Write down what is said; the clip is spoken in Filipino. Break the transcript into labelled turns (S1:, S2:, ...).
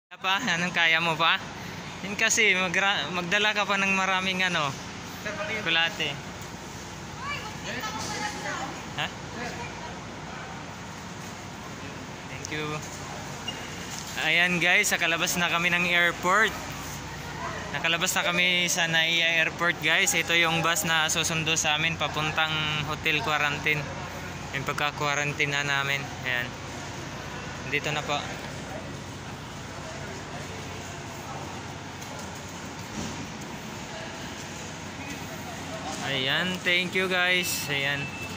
S1: Pa, anong kaya mo pa? Yun kasi magdala ka pa ng maraming kulate. Ha? Thank you. Ayan guys, nakalabas na kami ng airport. Nakalabas na kami sa Naiya Airport guys. Ito yung bus na susundo sa amin papuntang hotel quarantine. Yung pagka-quarantine na namin. Ayan. Dito na po. Ayan, thank you guys. Ayan.